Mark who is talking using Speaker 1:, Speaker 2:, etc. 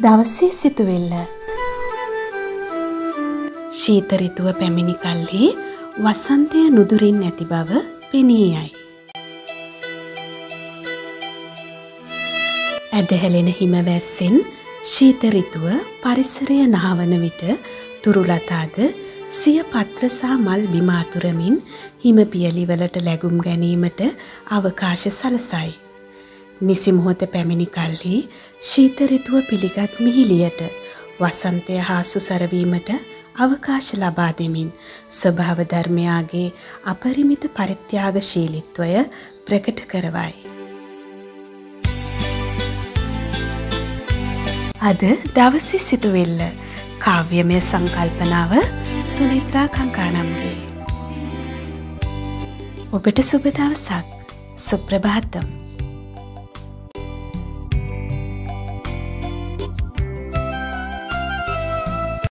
Speaker 1: දවසේ සිතුවිල්ල. ශීත ඍතුව පැමිණි කල්හි වසන්තය නුදුරින් නැති බව පෙනී යයි. ඇදහැලෙන හිම වැස්සෙන් ශීත ඍතුව පරිසරය නහවන විට තුරුලතාද සිය පත්‍ර සහ මල් බිම අතුරමින් හිම පියලිවලට ලැබුම් ගැනීමට අවකාශ සලසයි. නිසි මොහොත පැමිණි කල්හි ශීත ඍතුව පිළිගත් මිහිලියට වසන්තය හා සුසරවීමට අවකාශ ලබා දෙමින් ස්වභාව ධර්මයාගේ අපරිමිත පරිත්‍යාගශීලීත්වය ප්‍රකට කරවයි. අද දවසේ සිතුවිල්ල කාව්‍යමය සංකල්පනාව සුනිත්‍රා කංකානම්ගේ. ඔබට සුබ දවසක්. සුප්‍රභාතම්.